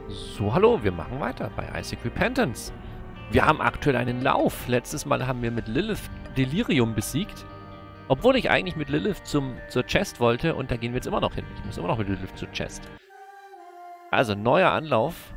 So, hallo, wir machen weiter bei Isaac Repentance. Wir haben aktuell einen Lauf. Letztes Mal haben wir mit Lilith Delirium besiegt. Obwohl ich eigentlich mit Lilith zur Chest wollte und da gehen wir jetzt immer noch hin. Ich muss immer noch mit Lilith zur Chest. Also, neuer Anlauf.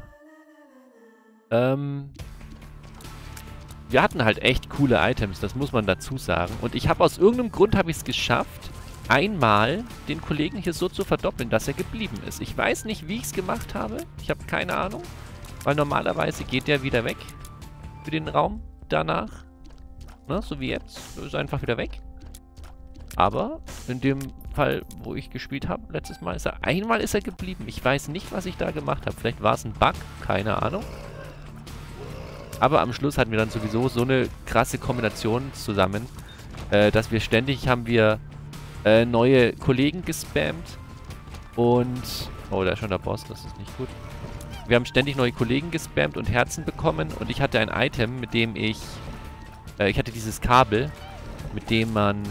Wir hatten halt echt coole Items, das muss man dazu sagen. Und ich habe aus irgendeinem Grund habe ich es geschafft, einmal den Kollegen hier so zu verdoppeln, dass er geblieben ist. Ich weiß nicht, wie ich es gemacht habe. Ich habe keine Ahnung. Weil normalerweise geht der wieder weg für den Raum danach. Ne, so wie jetzt. Ist einfach wieder weg. Aber in dem Fall, wo ich gespielt habe, letztes Mal einmal ist er geblieben. Ich weiß nicht, was ich da gemacht habe. Vielleicht war es ein Bug, keine Ahnung. Aber am Schluss hatten wir dann sowieso so eine krasse Kombination zusammen, dass wir ständig haben wir neue Kollegen gespammt und... Oh, da ist schon der Boss, das ist nicht gut. Wir haben ständig neue Kollegen gespammt und Herzen bekommen und ich hatte ein Item, mit dem ich hatte dieses Kabel, mit dem man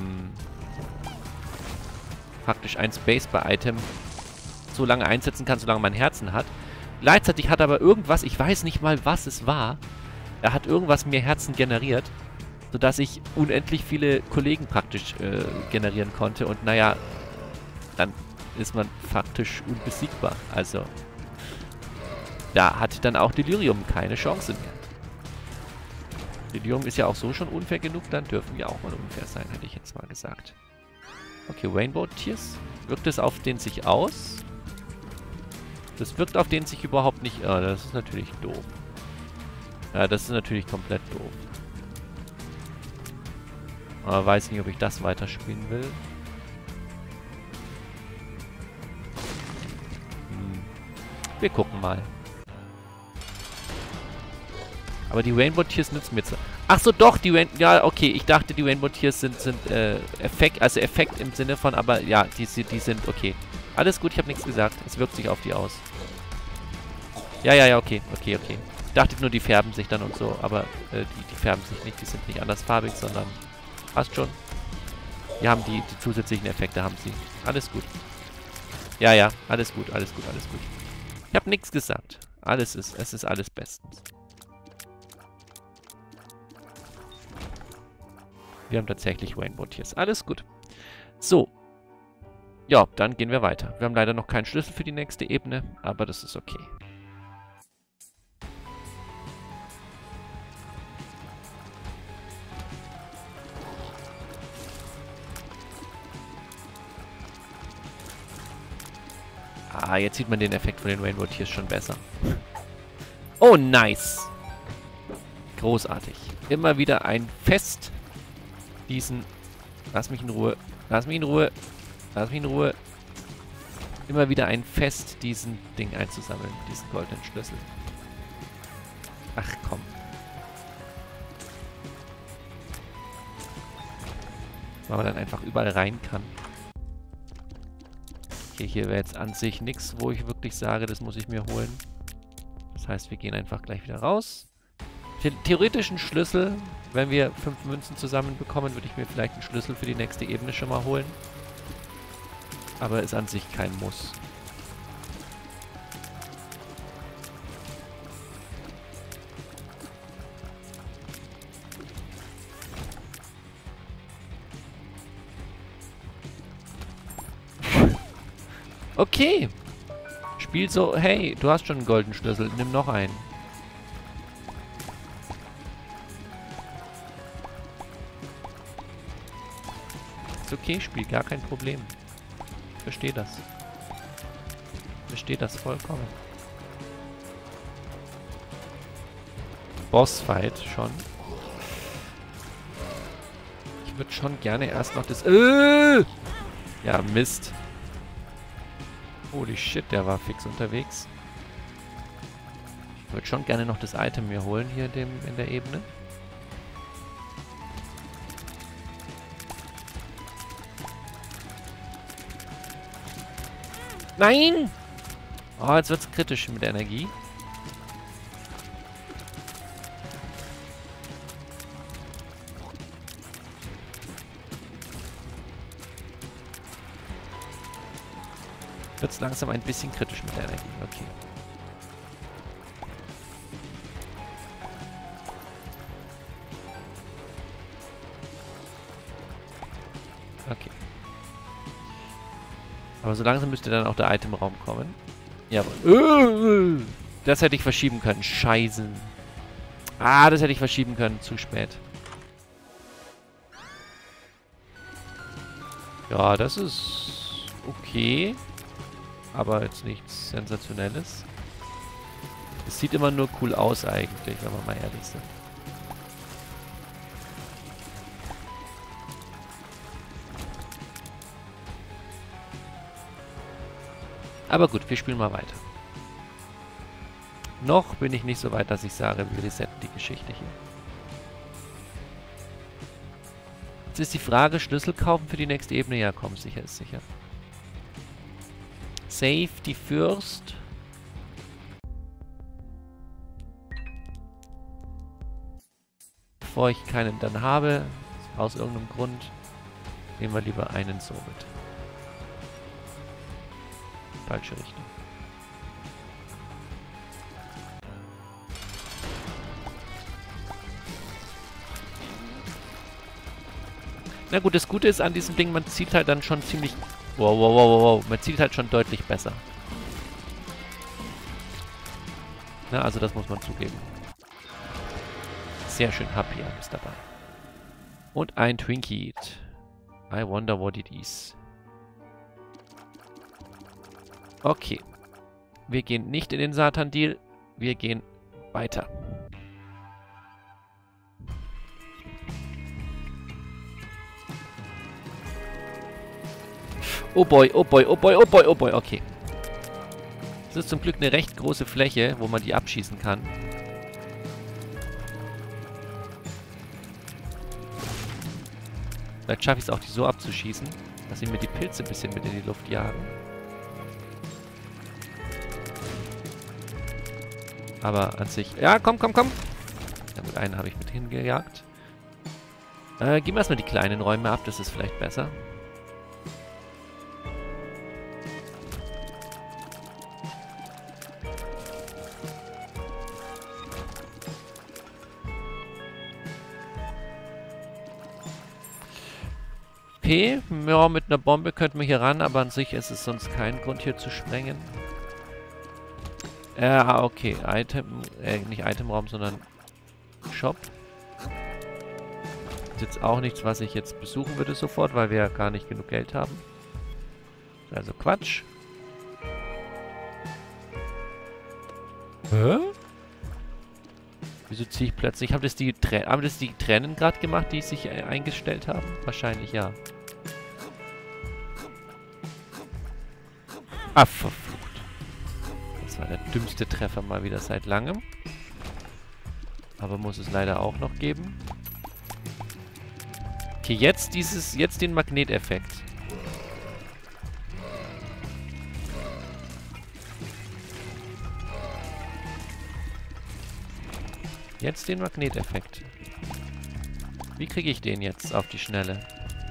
praktisch ein Spacebar-Item so lange einsetzen kann, solange man Herzen hat. Gleichzeitig hat aber irgendwas, ich weiß nicht mal, was es war, er hat irgendwas mir Herzen generiert, sodass ich unendlich viele Kollegen praktisch generieren konnte. Und naja, dann ist man faktisch unbesiegbar. Also, da hat dann auch Delirium keine Chance mehr. Delirium ist ja auch so schon unfair genug, dann dürfen wir auch mal unfair sein, hätte ich jetzt mal gesagt. Okay, Rainbow Tears. Wirkt es auf den sich aus? Das wirkt auf den sich überhaupt nicht... Oh, das ist natürlich doof. Ja, das ist natürlich komplett doof. Aber weiß nicht, ob ich das weiterspielen will. Wir gucken mal. Aber die Rainbow Tears nützen mir jetzt... Ach so, doch, die Rainbow... Ja, okay, ich dachte, die Rainbow Tears sind Effekt, also Effekt im Sinne von, aber ja, die sind okay. Alles gut, ich habe nichts gesagt. Es wirkt sich auf die aus. Ja, okay. Ich dachte nur, die färben sich dann und so, aber die färben sich nicht. Die sind nicht andersfarbig, sondern passt schon. Die haben die zusätzlichen Effekte, haben sie. Alles gut. Ja, alles gut. Ich habe nichts gesagt. Es ist alles bestens. Wir haben tatsächlich Rainbow Tears. Alles gut. So. Ja, dann gehen wir weiter. Wir haben leider noch keinen Schlüssel für die nächste Ebene, aber das ist okay. Ah, jetzt sieht man den Effekt von den Rainbow Tears schon besser. Oh, nice. Großartig. Immer wieder ein Fest diesen... Lass mich in Ruhe. Immer wieder ein Fest, diesen Ding einzusammeln. Diesen goldenen Schlüssel. Ach, komm. Weil man dann einfach überall rein kann. Okay, hier wäre jetzt an sich nichts, wo ich wirklich sage, das muss ich mir holen. Das heißt, wir gehen einfach gleich wieder raus. Theoretischen Schlüssel, wenn wir 5 Münzen zusammen bekommen, würde ich mir vielleicht einen Schlüssel für die nächste Ebene schon mal holen. Aber ist an sich kein Muss. Okay. Spiel so, hey, du hast schon einen goldenen Schlüssel, nimm noch einen. Ist okay, Spiel, gar kein Problem. Ich verstehe das. Ich verstehe das vollkommen. Bossfight schon. Ich würde schon gerne erst noch das... Ja, Mist. Holy shit, der war fix unterwegs. Ich würde schon gerne noch das Item mir holen hier in der Ebene. Nein! Oh, jetzt wird's kritisch mit der Energie. Wird's langsam ein bisschen kritisch mit der Energie. Okay. Okay. Aber so langsam müsste dann auch der Itemraum kommen. Jawohl. Das hätte ich verschieben können. Scheiße. Ah, das hätte ich verschieben können. Zu spät. Ja, das ist okay. Aber jetzt nichts Sensationelles. Es sieht immer nur cool aus eigentlich, wenn wir mal ehrlich sind. Aber gut, wir spielen mal weiter. Noch bin ich nicht so weit, dass ich sage, wir resetten die Geschichte hier. Jetzt ist die Frage, Schlüssel kaufen für die nächste Ebene? Ja, komm, sicher ist sicher. Safety first. Bevor ich keinen dann habe, aus irgendeinem Grund, nehmen wir lieber einen so mit. Falsche Richtung. Na gut, das Gute ist an diesem Ding, man zielt halt dann schon ziemlich... Wow. Man zielt halt schon deutlich besser. Na, also das muss man zugeben. Sehr schön, HP ist dabei. Und ein Twinkie. I wonder what it is. Okay. Wir gehen nicht in den Satan-Deal. Wir gehen weiter. Oh boy. Okay. Es ist zum Glück eine recht große Fläche, wo man die abschießen kann. Vielleicht schaffe ich es auch, die so abzuschießen, dass sie mir die Pilze ein bisschen mit in die Luft jagen. Aber an sich... Ja, komm! Na gut, einen habe ich mit hingejagt. Geben wir erstmal die kleinen Räume ab, das ist vielleicht besser. Okay, ja, mit einer Bombe könnten wir hier ran, aber an sich ist es sonst kein Grund hier zu sprengen. Okay. Nicht Itemraum, sondern Shop. Ist jetzt auch nichts, was ich jetzt besuchen würde sofort, weil wir ja gar nicht genug Geld haben. Also Quatsch. Hä? Wieso ziehe ich plötzlich... Haben das die Tränen gerade gemacht, die sich eingestellt haben? Wahrscheinlich ja. Ah, verflucht. Das war der dümmste Treffer mal wieder seit langem. Aber muss es leider auch noch geben. Okay, jetzt den Magneteffekt. Jetzt den Magneteffekt. Wie kriege ich den jetzt auf die Schnelle?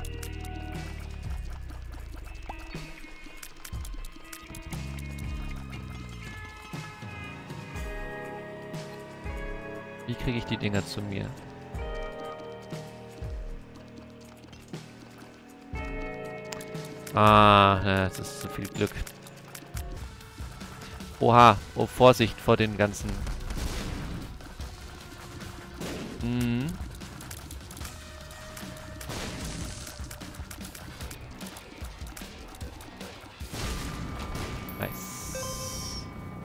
Wie kriege ich die Dinger zu mir? Ah, das ist zu viel Glück. Oha, oh Vorsicht vor den ganzen... Nice.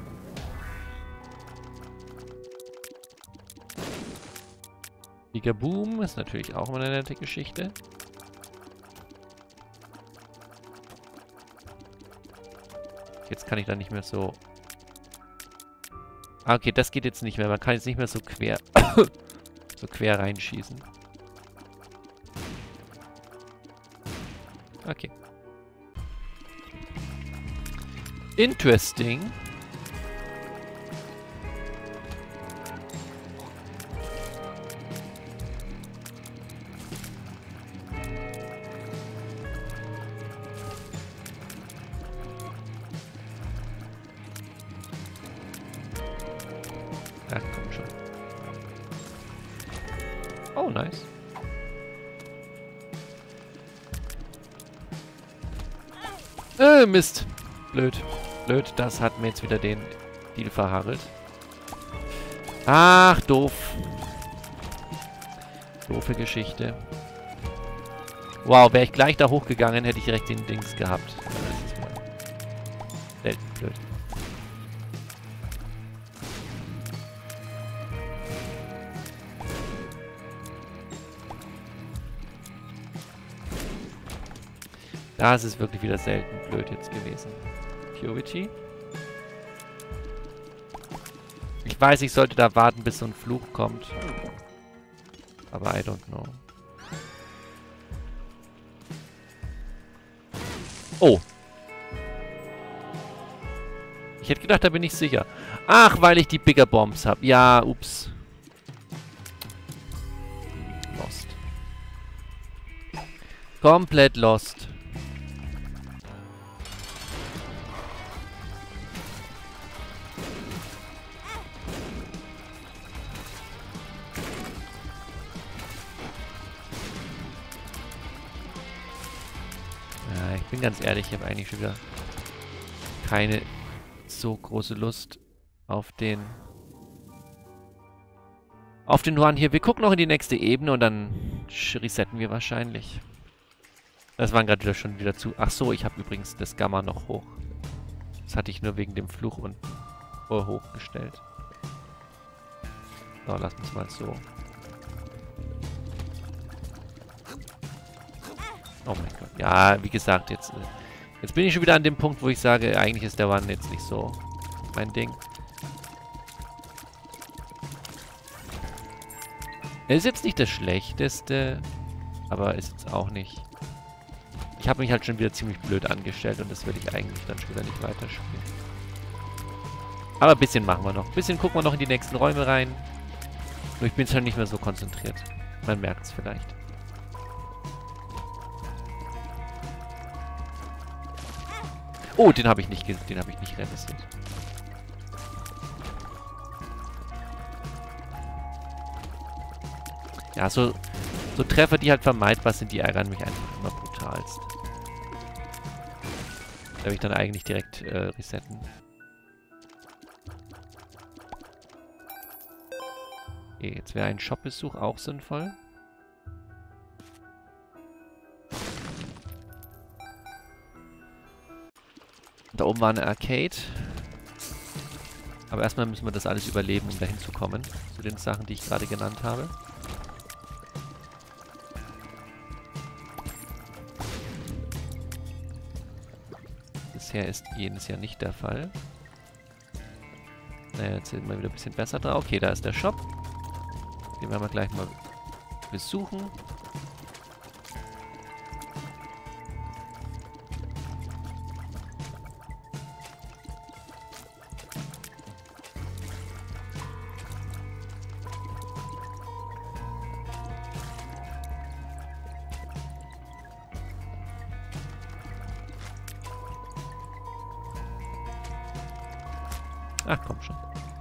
Gigaboom ist natürlich auch mal eine nette Geschichte. Jetzt kann ich da nicht mehr so... Ah, okay, das geht jetzt nicht mehr. Man kann jetzt nicht mehr so quer... so quer reinschießen. Okay. Interesting. Ach, komm schon. Oh, nice. Mist. Blöd. Blöd, das hat mir jetzt wieder den Deal verhagelt. Ach, doof. Doofe Geschichte. Wow, wäre ich gleich da hochgegangen, hätte ich direkt den Dings gehabt. Das ist mal selten blöd. Das ist wirklich wieder selten blöd jetzt gewesen. Purity. Ich weiß, ich sollte da warten, bis so ein Fluch kommt. Aber I don't know. Oh. Ich hätte gedacht, da bin ich sicher. Ach, weil ich die Bigger Bombs habe. Ja, ups. Lost. Komplett lost. Ja, ich bin ganz ehrlich, ich habe eigentlich schon wieder keine so große Lust auf den Run hier. Wir gucken noch in die nächste Ebene und dann resetten wir wahrscheinlich. Das waren gerade schon wieder zu... Ach so, ich habe übrigens das Gamma noch hoch. Das hatte ich nur wegen dem Fluch unten hochgestellt. So, lass uns mal so. Oh mein Gott. Ja, wie gesagt, jetzt bin ich schon wieder an dem Punkt, wo ich sage, eigentlich ist der Run jetzt nicht so mein Ding. Er ist jetzt nicht das Schlechteste, aber ist jetzt auch nicht... Ich habe mich halt schon wieder ziemlich blöd angestellt und das will ich eigentlich dann schon wieder nicht weiterspielen. Aber ein bisschen machen wir noch. Ein bisschen gucken wir noch in die nächsten Räume rein. Nur ich bin schon nicht mehr so konzentriert. Man merkt es vielleicht. Oh, den habe ich nicht realisiert. Ja, so Treffer, die halt vermeidbar sind, die ärgern mich einfach immer brutalst. Da will ich dann eigentlich direkt resetten. Okay, jetzt wäre ein Shop-Besuch auch sinnvoll. Da oben war eine Arcade. Aber erstmal müssen wir das alles überleben, um dahin zu kommen. Zu den Sachen, die ich gerade genannt habe. Bisher ist jenes ja nicht der Fall. Naja, jetzt sind wir wieder ein bisschen besser drauf. Okay, da ist der Shop. Den werden wir gleich mal besuchen. Ach, komm schon.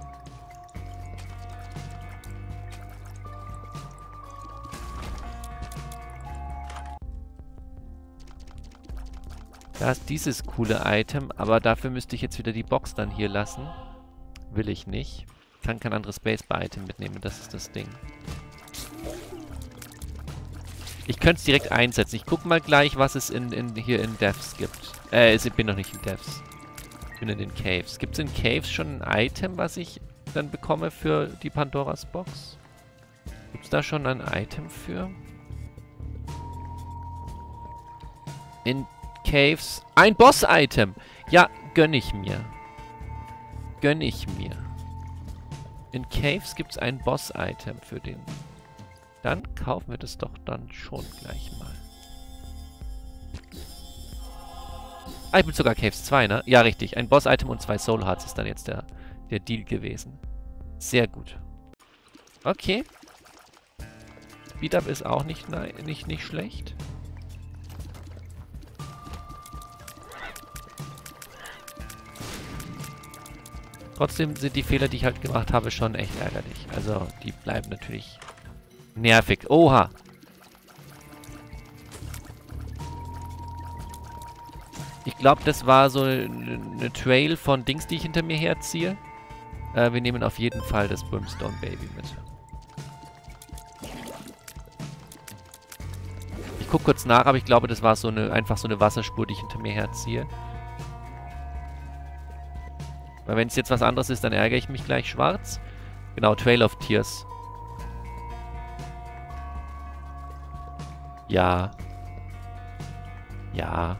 Da ist dieses coole Item, aber dafür müsste ich jetzt wieder die Box dann hier lassen. Will ich nicht. Kann kein anderes Spacebar-Item mitnehmen, das ist das Ding. Ich könnte es direkt einsetzen. Ich gucke mal gleich, was es hier in Devs gibt. Ich bin noch nicht in Devs. Ich bin in den Caves. Gibt es in Caves schon ein Item, was ich dann bekomme für die Pandoras Box? Gibt es da schon ein Item für? In Caves. Ein Boss-Item! Ja, gönn ich mir. Gönn ich mir. In Caves gibt es ein Boss-Item für den. Dann kaufen wir das doch dann schon gleich mal. Ah, ich bin sogar Caves 2, ne? Ja, richtig. Ein Boss-Item und 2 Soul Hearts ist dann jetzt der Deal gewesen. Sehr gut. Okay. Speed-Up ist auch nicht schlecht. Trotzdem sind die Fehler, die ich halt gemacht habe, schon echt ärgerlich. Also, die bleiben natürlich nervig. Oha! glaube, das war so eine Trail von Dings, die ich hinter mir herziehe. Wir nehmen auf jeden Fall das Brimstone Baby mit. Ich gucke kurz nach, aber ich glaube, das war so einfach so eine Wasserspur, die ich hinter mir herziehe. Weil wenn es jetzt was anderes ist, dann ärgere ich mich gleich schwarz. Genau, Trail of Tears. Ja. Ja.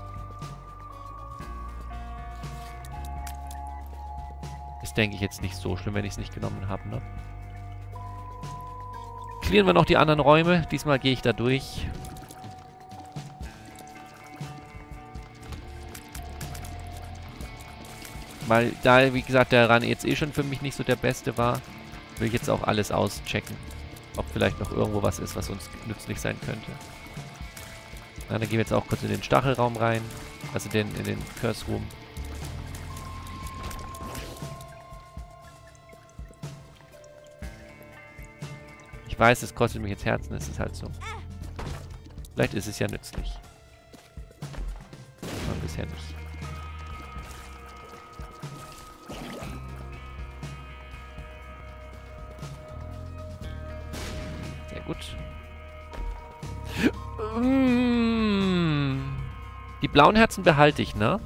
Ist, denke ich, jetzt nicht so schlimm, wenn ich es nicht genommen habe, ne? Clearen wir noch die anderen Räume. Diesmal gehe ich da durch. Weil da, wie gesagt, der Run jetzt schon für mich nicht so der beste war, will ich jetzt auch alles auschecken. Ob vielleicht noch irgendwo was ist, was uns nützlich sein könnte. Na, dann gehen wir jetzt auch kurz in den Stachelraum rein. Also in den Curse Room. Ich weiß, es kostet mich jetzt Herzen, es ist halt so. Vielleicht ist es ja nützlich. Aber bisher nicht. Sehr gut. Die blauen Herzen behalte ich, ne?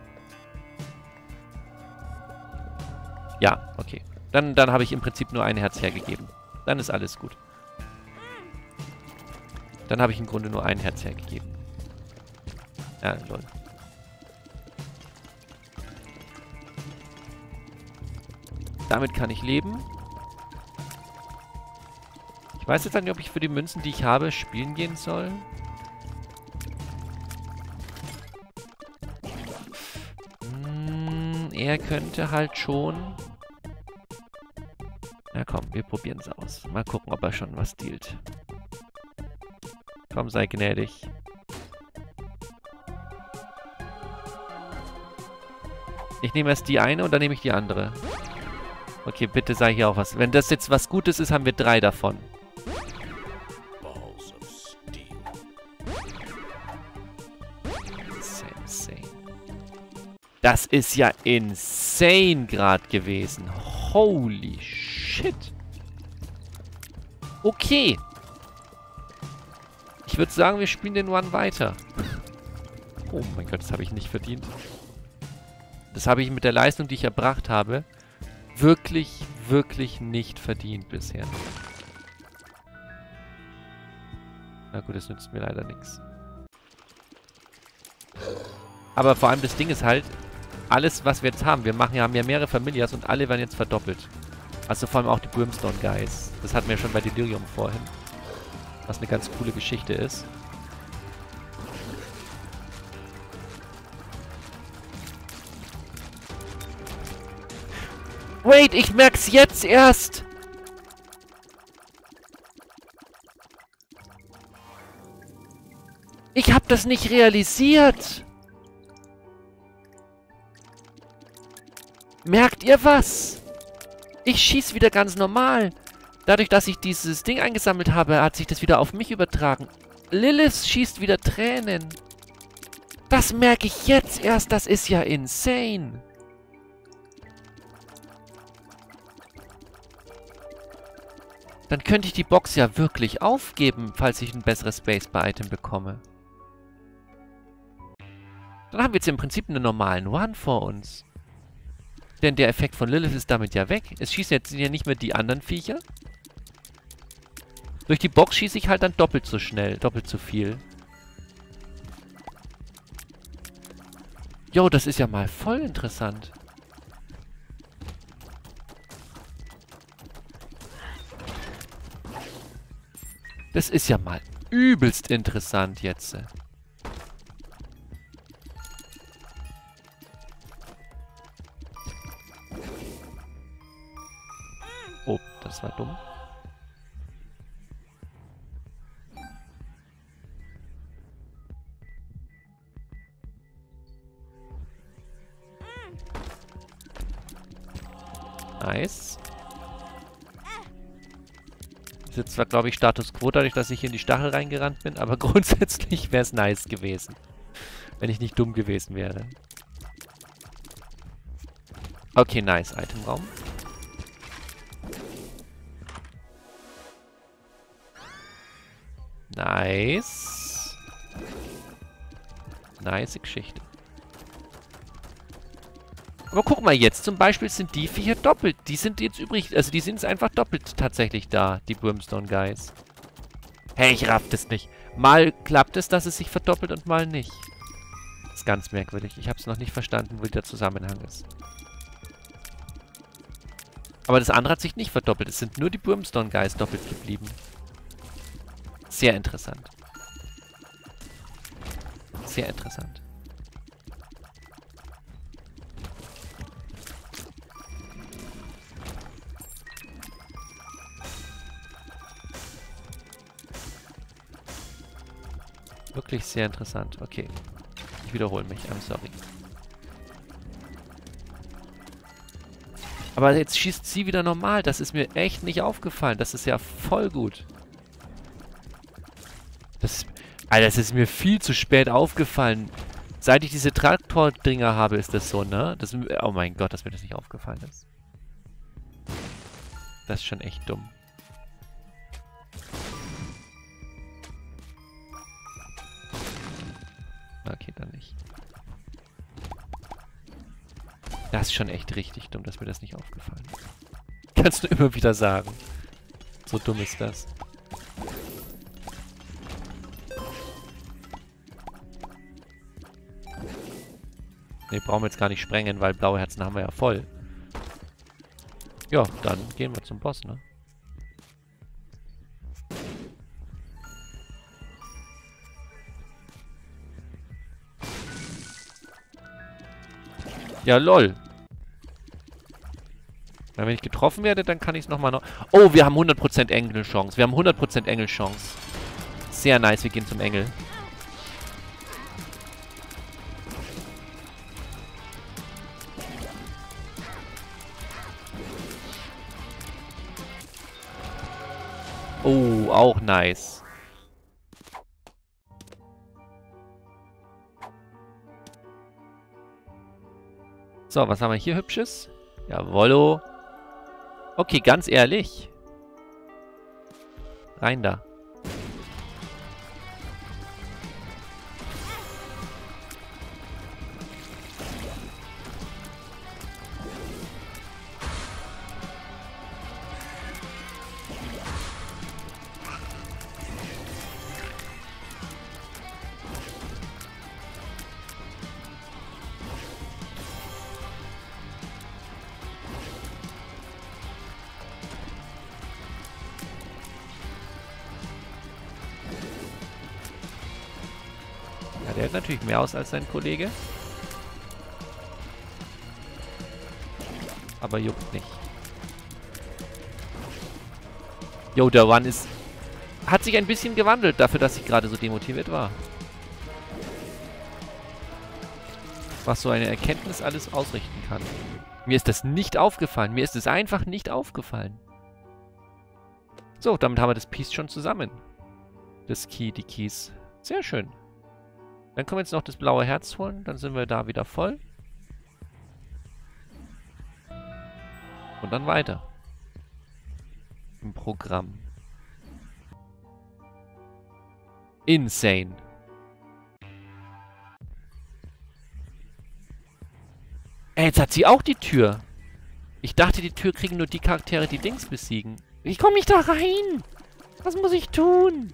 Ja, okay. Dann habe ich im Prinzip nur ein Herz hergegeben. Dann ist alles gut. Dann habe ich im Grunde nur ein Herz hergegeben. Ja, lol. Damit kann ich leben. Ich weiß jetzt nicht, ob ich für die Münzen, die ich habe, spielen gehen soll. Er könnte halt schon... Na komm, wir probieren es aus. Mal gucken, ob er schon was dealt. Komm, sei gnädig. Ich nehme erst die eine und dann nehme ich die andere. Okay, bitte sei hier auch was. Wenn das jetzt was Gutes ist, haben wir 3 davon. Insane. Das ist ja insane gerade gewesen. Holy shit. Okay. Ich würde sagen, wir spielen den One weiter. Oh mein Gott, das habe ich nicht verdient. Das habe ich mit der Leistung, die ich erbracht habe, wirklich, wirklich nicht verdient bisher. Na gut, das nützt mir leider nichts. Aber vor allem das Ding ist halt, alles, was wir jetzt haben, haben ja mehrere Familias und alle werden jetzt verdoppelt. Also vor allem auch die Brimstone Guys. Das hatten wir schon bei Delirium vorhin. Was eine ganz coole Geschichte ist. Wait, ich merk's jetzt erst! Ich hab das nicht realisiert! Merkt ihr was? Ich schieß wieder ganz normal. Dadurch, dass ich dieses Ding eingesammelt habe, hat sich das wieder auf mich übertragen. Lilith schießt wieder Tränen. Das merke ich jetzt erst. Das ist ja insane. Dann könnte ich die Box ja wirklich aufgeben, falls ich ein besseres Spacebar-Item bekomme. Dann haben wir jetzt im Prinzip einen normalen One vor uns. Denn der Effekt von Lilith ist damit ja weg. Es schießen jetzt ja nicht mehr die anderen Viecher. Durch die Box schieße ich halt dann doppelt so schnell, doppelt so viel. Jo, das ist ja mal voll interessant. Das ist ja mal übelst interessant jetzt. Oh, das war dumm. Nice. Ist jetzt zwar, glaube ich, Status Quo, dadurch, dass ich hier in die Stachel reingerannt bin, aber grundsätzlich wäre es nice gewesen. Wenn ich nicht dumm gewesen wäre. Okay, nice. Itemraum. Nice. Nice Geschichte. Aber guck mal jetzt, zum Beispiel sind die vier doppelt. Die sind jetzt übrig, also die sind jetzt einfach doppelt tatsächlich da, die Brimstone Guys. Hey, ich raff das nicht. Mal klappt es, dass es sich verdoppelt und mal nicht. Das ist ganz merkwürdig. Ich habe es noch nicht verstanden, wo der Zusammenhang ist. Aber das andere hat sich nicht verdoppelt. Es sind nur die Brimstone Guys doppelt geblieben. Sehr interessant. Sehr interessant. Wirklich sehr interessant. Okay. Ich wiederhole mich. I'm sorry. Aber jetzt schießt sie wieder normal. Das ist mir echt nicht aufgefallen. Das ist ja voll gut. Alter, das ist mir viel zu spät aufgefallen. Seit ich diese Traktor-Dinger habe, ist das so, ne? Oh mein Gott, dass mir das nicht aufgefallen ist. Das ist schon echt dumm. Okay, dann nicht. Das ist schon echt richtig dumm, dass mir das nicht aufgefallen ist. Kannst du immer wieder sagen. So dumm ist das. Ne, brauchen wir jetzt gar nicht sprengen, weil blaue Herzen haben wir ja voll. Ja, dann gehen wir zum Boss, ne? Ja, lol. Wenn ich getroffen werde, dann kann ich es nochmal noch... Oh, wir haben 100% Engelchance. Wir haben 100% Engelchance. Sehr nice, wir gehen zum Engel. Oh, auch nice. So, was haben wir hier Hübsches? Jawollo. Okay, ganz ehrlich. Rein da. Ja, der hat natürlich mehr aus als sein Kollege. Aber juckt nicht. Jo, der One ist... Hat sich ein bisschen gewandelt dafür, dass ich gerade so demotiviert war. Was so eine Erkenntnis alles ausrichten kann. Mir ist das nicht aufgefallen. Mir ist es einfach nicht aufgefallen. So, damit haben wir das Piece schon zusammen. Das Key, die Keys. Sehr schön. Dann können wir jetzt noch das blaue Herz holen. Dann sind wir da wieder voll. Und dann weiter. Im Programm. Insane. Ey, jetzt hat sie auch die Tür. Ich dachte, die Tür kriegen nur die Charaktere, die Dings besiegen. Wie komme ich da rein? Was muss ich tun?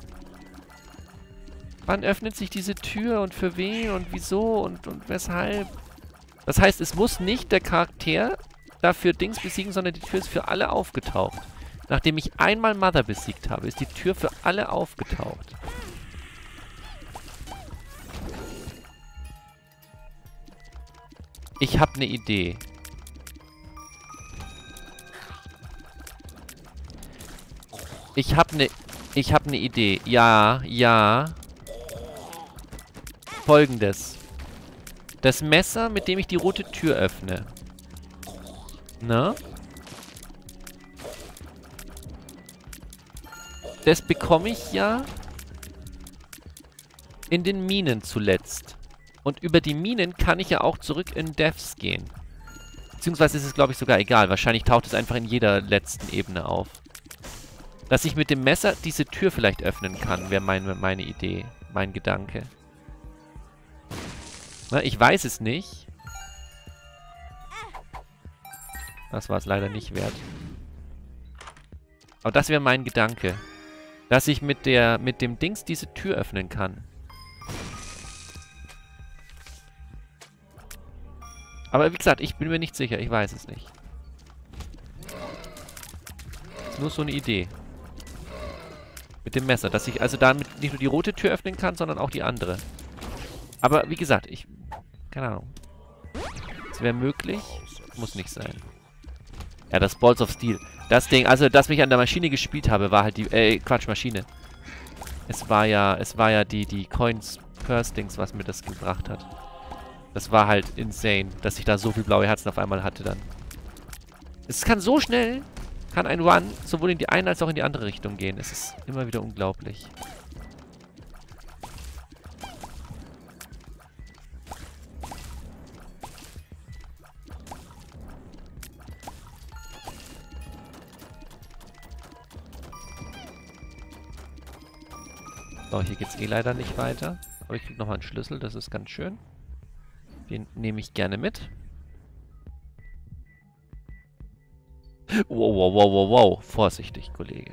Wann öffnet sich diese Tür und für wen und wieso und weshalb? Das heißt, es muss nicht der Charakter dafür Dings besiegen, sondern die Tür ist für alle aufgetaucht. Nachdem ich einmal Mother besiegt habe, ist die Tür für alle aufgetaucht. Ich habe eine Idee. Ich habe eine Idee. Ja, ja. Folgendes. Das Messer, mit dem ich die rote Tür öffne. Ne? Das bekomme ich ja in den Minen zuletzt. Und über die Minen kann ich ja auch zurück in Devs gehen. Beziehungsweise ist es, glaube ich, sogar egal. Wahrscheinlich taucht es einfach in jeder letzten Ebene auf. Dass ich mit dem Messer diese Tür vielleicht öffnen kann, wäre meine Idee. Mein Gedanke. Na, ich weiß es nicht. Das war es leider nicht wert. Aber das wäre mein Gedanke. Dass ich mit dem Dings diese Tür öffnen kann. Aber wie gesagt, ich bin mir nicht sicher. Ich weiß es nicht. Ist nur so eine Idee. Mit dem Messer. Dass ich also damit nicht nur die rote Tür öffnen kann, sondern auch die andere. Aber wie gesagt, keine Ahnung. Es wäre möglich. Muss nicht sein. Ja, das Balls of Steel. Das Ding, also, dass ich an der Maschine gespielt habe, war halt die, Quatsch, Maschine. Es war ja die Coins Purse Dings, was mir das gebracht hat. Das war halt insane, dass ich da so viel blaue Herzen auf einmal hatte dann. Es kann so schnell, kann ein Run sowohl in die eine als auch in die andere Richtung gehen. Es ist immer wieder unglaublich. So, hier geht's eh leider nicht weiter. Aber ich krieg nochmal einen Schlüssel, das ist ganz schön. Den nehme ich gerne mit. Wow, wow, wow, wow, wow. Vorsichtig, Kollege.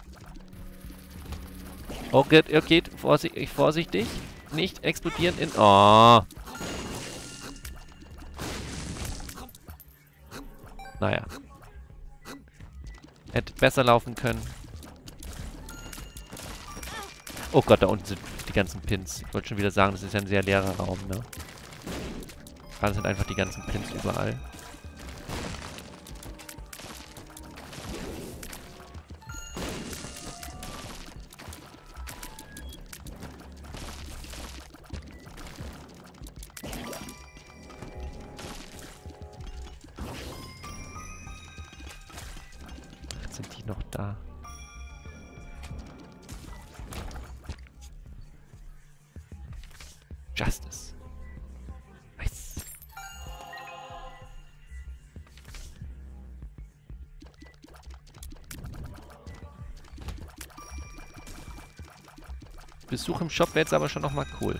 Okay, okay, vorsichtig, vorsichtig. Nicht explodieren in... Oh. Naja. Hätte besser laufen können. Oh Gott, da unten sind die ganzen Pins. Ich wollte schon wieder sagen, das ist ja ein sehr leerer Raum, ne? Da sind einfach die ganzen Pins überall. Ach, sind die noch da? Justice. Nice. Besuch im Shop wäre jetzt aber schon nochmal cool.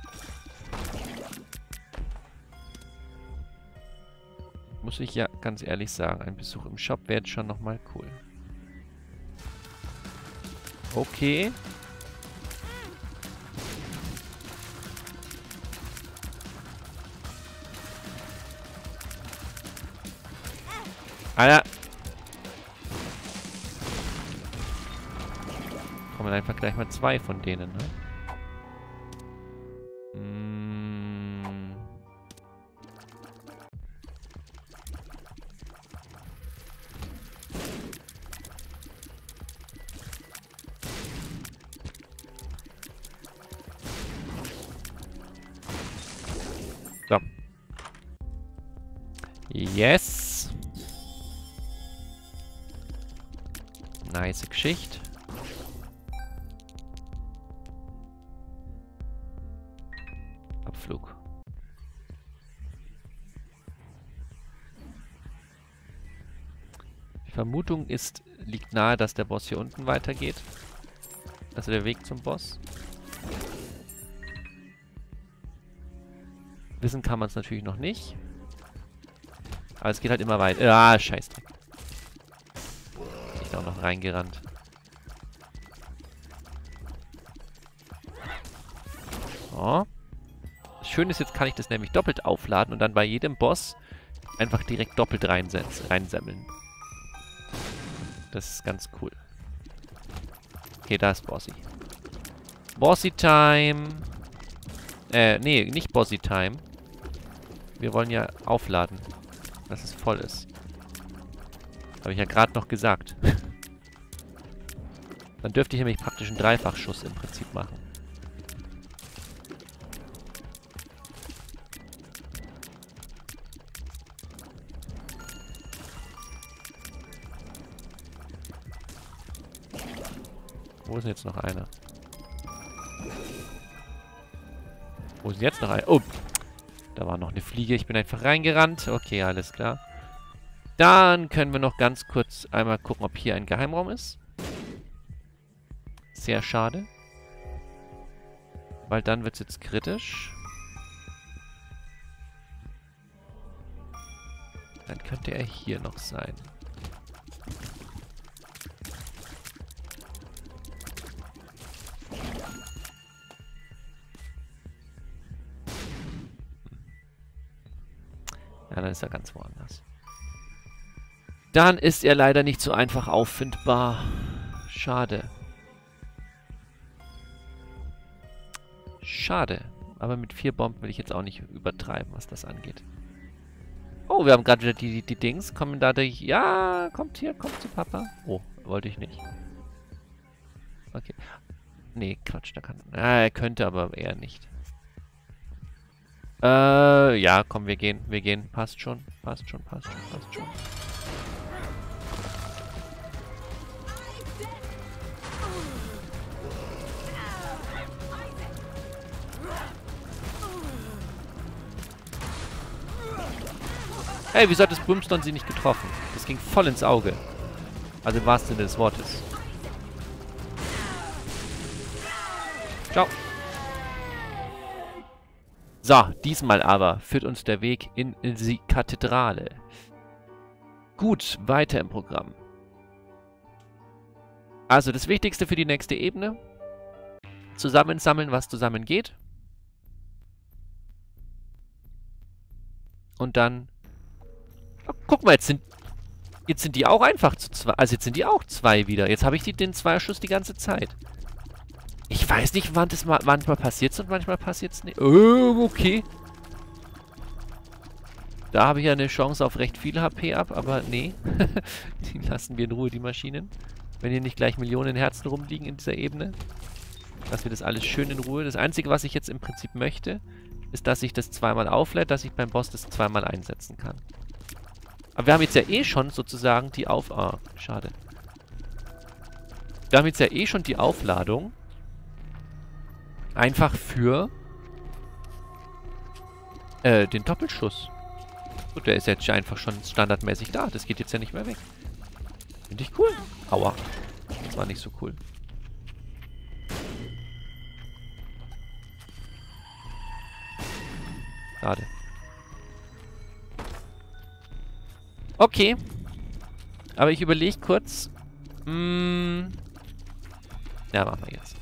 Muss ich ja ganz ehrlich sagen, ein Besuch im Shop wäre jetzt schon nochmal cool. Okay. Alter. Kommen einfach gleich mal 2 von denen, ne? So. Yes. Nice Geschichte. Abflug. Die Vermutung liegt nahe, dass der Boss hier unten weitergeht. Also der Weg zum Boss. Wissen kann man es natürlich noch nicht. Aber es geht halt immer weiter. Ah, scheiße. Ich bin auch noch reingerannt. So. Schön ist, jetzt kann ich das nämlich doppelt aufladen und dann bei jedem Boss einfach direkt doppelt reinsammeln. Das ist ganz cool. Okay, da ist Bossy. Bossy Time. Nee, nicht Bossy Time. Wir wollen ja aufladen, dass es voll ist. Habe ich ja gerade noch gesagt. Dann dürfte ich nämlich praktisch einen Dreifachschuss im Prinzip machen. Wo ist denn jetzt noch einer? Wo ist denn jetzt noch einer? Oh! Da war noch eine Fliege. Ich bin einfach reingerannt. Okay, alles klar. Dann können wir noch ganz kurz einmal gucken, ob hier ein Geheimraum ist. Sehr schade. Weil dann wird es jetzt kritisch. Dann könnte er hier noch sein. Ja, dann ist er ganz woanders. Dann ist er leider nicht so einfach auffindbar. Schade. Schade. Aber mit 4 Bomben will ich jetzt auch nicht übertreiben, was das angeht. Oh, wir haben gerade wieder die Dings. Kommen dadurch... Ja, kommt hier, kommt zu Papa. Oh, wollte ich nicht. Okay. Nee, Quatsch, da kann... er könnte, aber eher nicht. Ja, komm, wir gehen. Wir gehen. Passt schon. Passt schon, passt schon, passt schon. Hey, wieso hat das Brimstone sie nicht getroffen? Das ging voll ins Auge. Also im wahrsten Sinne des Wortes. Ciao. So, diesmal aber führt uns der Weg in die Kathedrale. Gut, weiter im Programm. Also das Wichtigste für die nächste Ebene. Zusammensammeln, was zusammengeht. Und dann... Oh, guck mal, jetzt sind die auch einfach zu zwei. Also jetzt sind die auch 2 wieder. Jetzt habe ich den Zweierschuss die ganze Zeit. Ich weiß nicht, wann das manchmal passiert und manchmal passiert es nicht. Oh, okay. Da habe ich ja eine Chance auf recht viel HP ab, aber nee. Die lassen wir in Ruhe, die Maschinen. Wenn hier nicht gleich Millionen Herzen rumliegen in dieser Ebene. Lassen wir das alles schön in Ruhe. Das Einzige, was ich jetzt im Prinzip möchte, ist, dass sich das zweimal auflädt, dass ich beim Boss das zweimal einsetzen kann. Aber wir haben jetzt ja eh schon sozusagen die Ah, schade. Wir haben jetzt ja eh schon die Aufladung. Einfach für den Doppelschuss. Und der ist jetzt einfach schon standardmäßig da. Das geht jetzt ja nicht mehr weg. Finde ich cool. Aua. Das war nicht so cool. Schade. Okay. Aber ich überlege kurz. Ja, machen wir jetzt.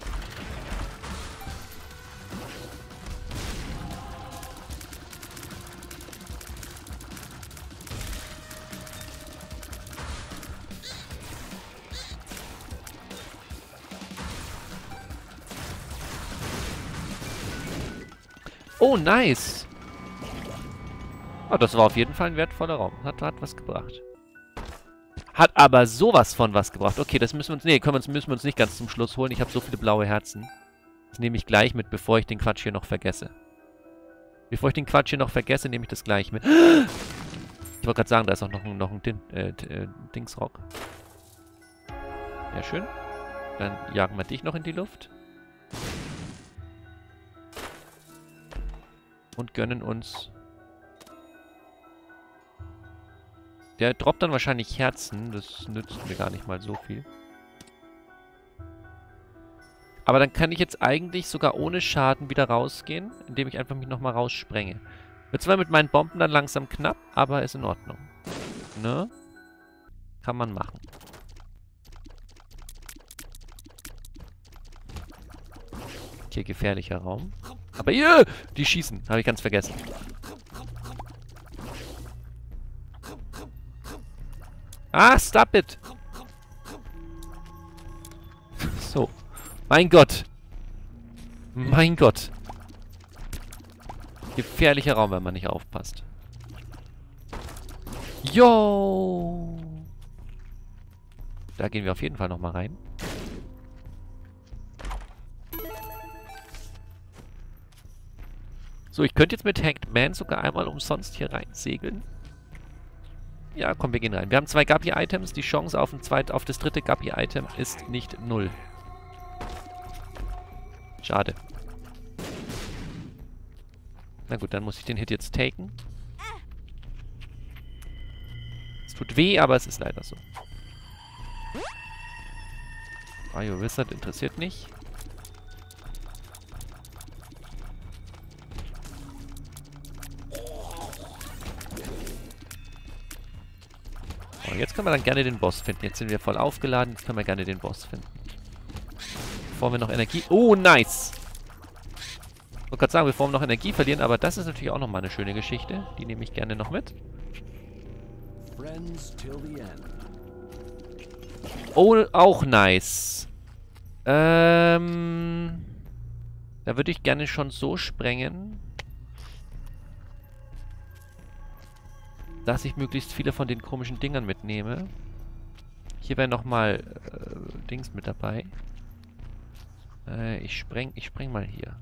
Oh, nice. Oh, das war auf jeden Fall ein wertvoller Raum. Hat was gebracht. Hat aber sowas von was gebracht. Okay, das müssen wir uns... Nee, müssen wir uns nicht ganz zum Schluss holen. Ich habe so viele blaue Herzen. Das nehme ich gleich mit, bevor ich den Quatsch hier noch vergesse. Bevor ich den Quatsch hier noch vergesse, nehme ich das gleich mit. Ich wollte gerade sagen, da ist auch noch ein Dingsrock. Ja, schön. Dann jagen wir dich noch in die Luft. Und gönnen uns... Der droppt dann wahrscheinlich Herzen. Das nützt mir gar nicht mal so viel. Aber dann kann ich jetzt eigentlich sogar ohne Schaden wieder rausgehen, indem ich einfach mich nochmal raussprenge. Wird zwar mit meinen Bomben dann langsam knapp, aber ist in Ordnung. Ne? Kann man machen. Hier gefährlicher Raum. Aber hier, die schießen. Habe ich ganz vergessen. Ah, stop it! So. Mein Gott. Mein Gott. Gefährlicher Raum, wenn man nicht aufpasst. Yo! Da gehen wir auf jeden Fall nochmal rein. So, ich könnte jetzt mit Hanged Man sogar einmal umsonst hier rein segeln. Ja, komm, wir gehen rein. Wir haben 2 Guppy-Items. Die Chance auf das dritte Guppy-Item ist nicht 0. Schade. Na gut, dann muss ich den Hit jetzt taken. Es tut weh, aber es ist leider so. Bio Wizard interessiert nicht. So, jetzt können wir dann gerne den Boss finden. Jetzt sind wir voll aufgeladen. Jetzt können wir gerne den Boss finden. Bevor wir noch Energie... Oh, nice! Ich wollte gerade sagen, bevor wir noch Energie verlieren, aber das ist natürlich auch nochmal eine schöne Geschichte. Die nehme ich gerne noch mit. Oh, auch nice. Da würde ich gerne schon so sprengen, dass ich möglichst viele von den komischen Dingern mitnehme. Hier wäre nochmal Dings mit dabei. Ich spreng mal hier.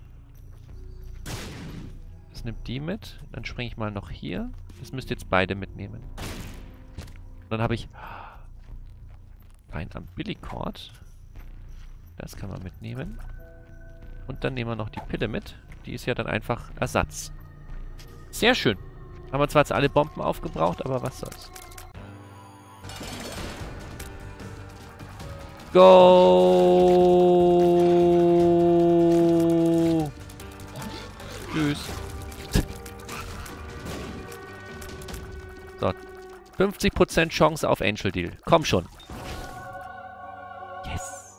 Das nimmt die mit. Dann spreng ich mal noch hier. Das müsst ihr jetzt beide mitnehmen. Und dann habe ich ein Umbilicord. Das kann man mitnehmen. Und dann nehmen wir noch die Pille mit. Die ist ja dann einfach Ersatz. Sehr schön. Haben wir zwar jetzt alle Bomben aufgebraucht, aber was soll's. Go! Tschüss. So. 50% Chance auf Angel Deal. Komm schon. Yes.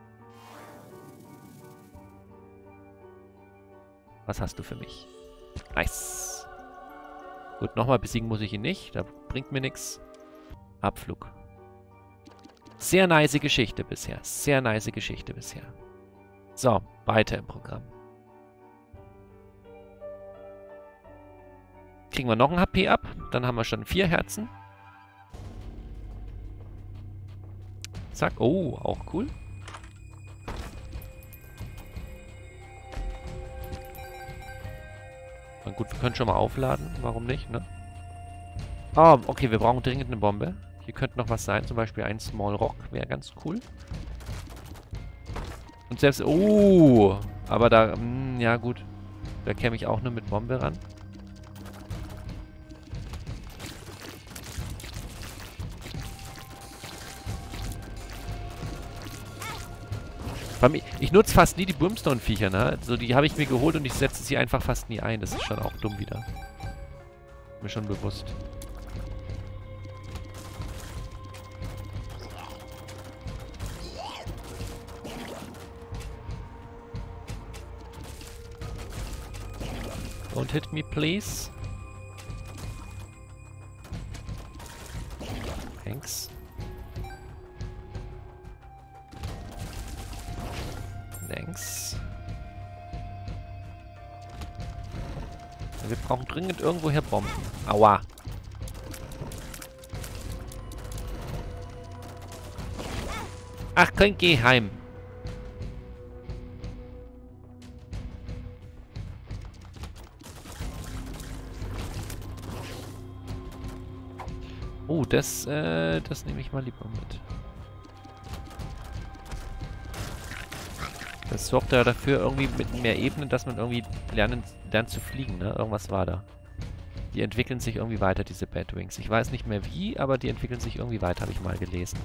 Was hast du für mich? Nice. Gut, nochmal besiegen muss ich ihn nicht. Da bringt mir nichts. Abflug. Sehr nice Geschichte bisher. Sehr nice Geschichte bisher. So, weiter im Programm. Kriegen wir noch ein HP ab. Dann haben wir schon 4 Herzen. Zack. Oh, auch cool. Na gut, wir können schon mal aufladen. Warum nicht, ne? Oh, okay, wir brauchen dringend eine Bombe. Hier könnte noch was sein. Zum Beispiel ein Small Rock. Wäre ganz cool. Und selbst... Oh! Aber da... ja gut. Da käme ich auch nur mit Bombe ran. Ich nutze fast nie die Brimstone-Viecher, ne? Also die habe ich mir geholt und ich setze sie einfach fast nie ein. Das ist schon auch dumm wieder. Mir schon bewusst. Don't hit me, please. Thanks. Thanks. Wir brauchen dringend irgendwoher Bomben. Aua. Ach, geh heim. Oh, das nehme ich mal lieber mit. Das sorgt ja dafür irgendwie mit mehr Ebenen, dass man irgendwie lernt zu fliegen, ne? Irgendwas war da. Die entwickeln sich irgendwie weiter, diese Batwings. Ich weiß nicht mehr wie, aber die entwickeln sich irgendwie weiter, habe ich mal gelesen.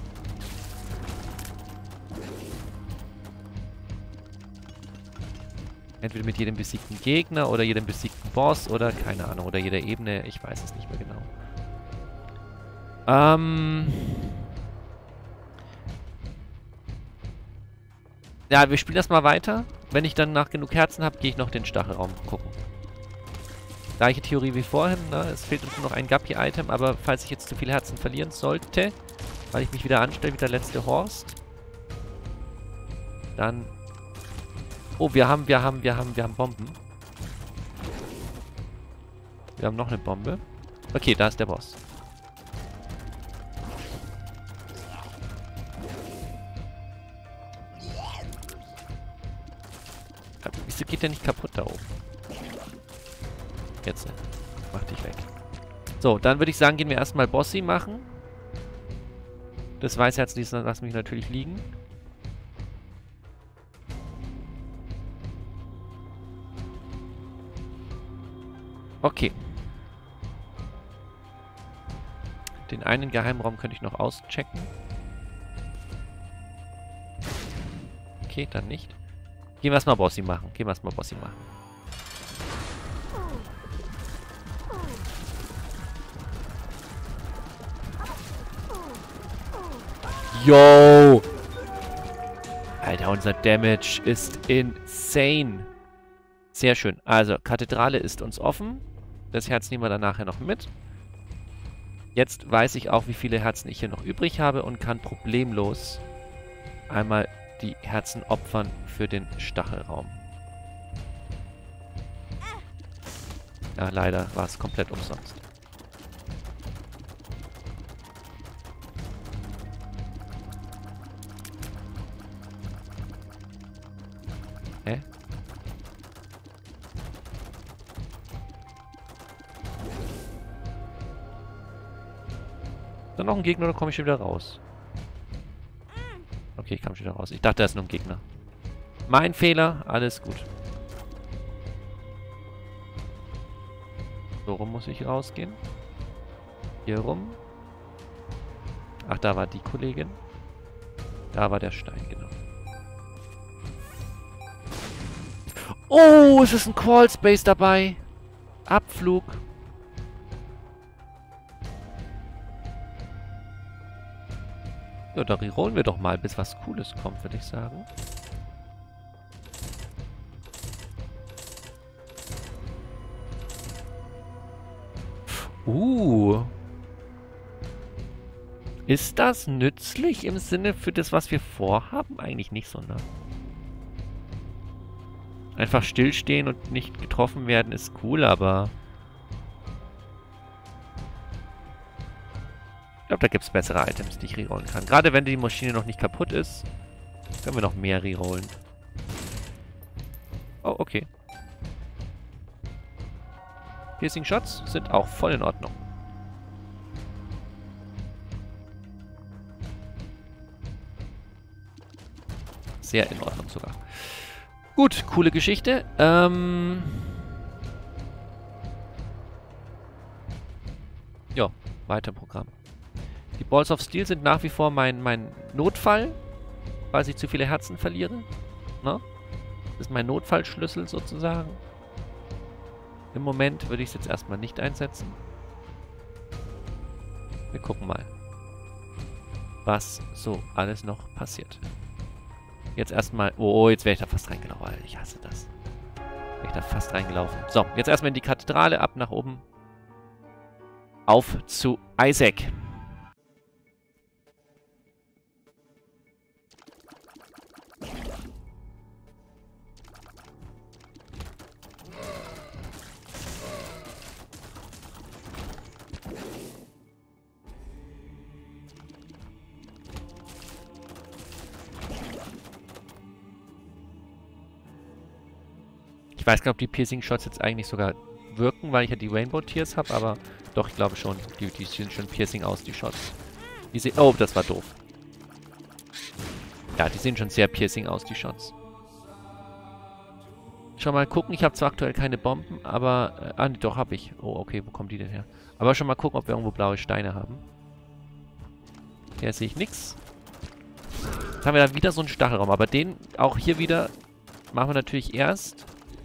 Entweder mit jedem besiegten Gegner oder jedem besiegten Boss oder keine Ahnung, oder jeder Ebene. Ich weiß es nicht mehr genau. Ja, wir spielen das mal weiter. Wenn ich dann nach genug Herzen habe, gehe ich noch den Stachelraum gucken. Gleiche Theorie wie vorhin, ne? Es fehlt uns nur noch ein Guppy-Item, aber falls ich jetzt zu viele Herzen verlieren sollte, weil ich mich wieder anstelle wie der letzte Horst, dann... Oh, wir haben Bomben. Wir haben noch eine Bombe. Okay, da ist der Boss. Wieso geht der nicht kaputt da oben? Jetzt. Mach dich weg. So, dann würde ich sagen, gehen wir erstmal Bossy machen. Das Weißherz lassen mich natürlich liegen. Okay. Den einen Geheimraum könnte ich noch auschecken. Okay, dann nicht. Gehen wir es mal Bossi machen. Gehen wir es mal Bossi machen. Yo! Alter, unser Damage ist insane. Sehr schön. Also, Kathedrale ist uns offen. Das Herz nehmen wir dann nachher noch mit. Jetzt weiß ich auch, wie viele Herzen ich hier noch übrig habe und kann problemlos einmal die Herzen opfern für den Stachelraum. Ja, leider war es komplett umsonst. Hä? Ist da noch ein Gegner oder komme ich schon wieder raus? Okay, ich kam schon wieder raus. Ich dachte, da ist nur ein Gegner. Mein Fehler, alles gut. So rum muss ich rausgehen. Hier rum. Ach, da war die Kollegin. Da war der Stein, genau. Oh, es ist ein Crawlspace dabei. Abflug. Ja, da rerollen wir doch mal, bis was Cooles kommt, würde ich sagen. Ist das nützlich im Sinne für das, was wir vorhaben? Eigentlich nicht so, ne? Einfach stillstehen und nicht getroffen werden ist cool, aber... Ich glaube, da gibt es bessere Items, die ich rerollen kann. Gerade wenn die Maschine noch nicht kaputt ist, können wir noch mehr rerollen. Oh, okay. Piercing Shots sind auch voll in Ordnung. Sehr in Ordnung sogar. Gut, coole Geschichte. Ja, weiter im Programm. Die Balls of Steel sind nach wie vor mein Notfall, falls ich zu viele Herzen verliere. Ne? Das ist mein Notfallschlüssel sozusagen. Im Moment würde ich es jetzt erstmal nicht einsetzen. Wir gucken mal, was so alles noch passiert. Jetzt erstmal... Oh, jetzt wäre ich da fast reingelaufen. Alter, ich hasse das. Wäre ich da fast reingelaufen. So, jetzt erstmal in die Kathedrale, ab nach oben. Auf zu Isaac. Ich weiß gar nicht, ob die Piercing Shots jetzt eigentlich sogar wirken, weil ich ja die Rainbow Tears habe, aber doch, ich glaube schon. Die sehen schon Piercing aus, die Shots. Die sehen... Oh, das war doof. Ja, die sehen schon sehr Piercing aus, die Shots. Schon mal gucken, ich habe zwar aktuell keine Bomben, aber... nee, doch, habe ich. Oh, okay, wo kommen die denn her? Aber schon mal gucken, ob wir irgendwo blaue Steine haben. Hier sehe ich nichts. Jetzt haben wir dann wieder so einen Stachelraum, aber den auch hier wieder machen wir natürlich erst,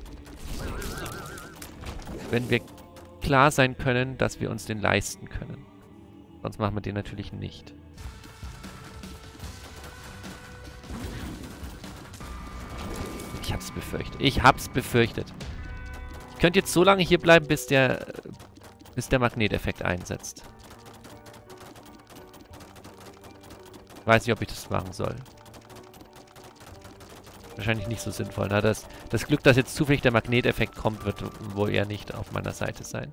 wenn wir klar sein können, dass wir uns den leisten können. Sonst machen wir den natürlich nicht. Ich hab's befürchtet. Ich hab's befürchtet. Ich könnte jetzt so lange hier bleiben, bis der Magneteffekt einsetzt. Weiß nicht, ob ich das machen soll. Wahrscheinlich nicht so sinnvoll. Na, das Glück, dass jetzt zufällig der Magneteffekt kommt, wird wohl eher nicht auf meiner Seite sein.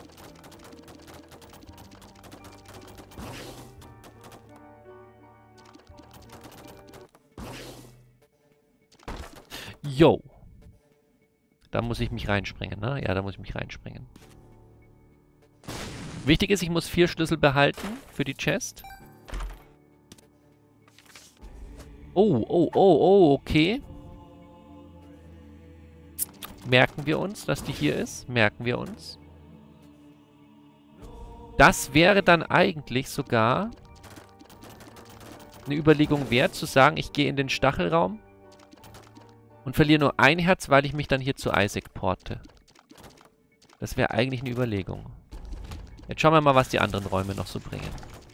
Yo. Da muss ich mich reinspringen, ne? Ja, da muss ich mich reinspringen. Wichtig ist, ich muss 4 Schlüssel behalten für die Chest. Oh, okay. Merken wir uns, dass die hier ist? Merken wir uns. Das wäre dann eigentlich sogar eine Überlegung wert, zu sagen, ich gehe in den Stachelraum und verliere nur ein Herz, weil ich mich dann hier zu Isaac porte. Das wäre eigentlich eine Überlegung. Jetzt schauen wir mal, was die anderen Räume noch so bringen.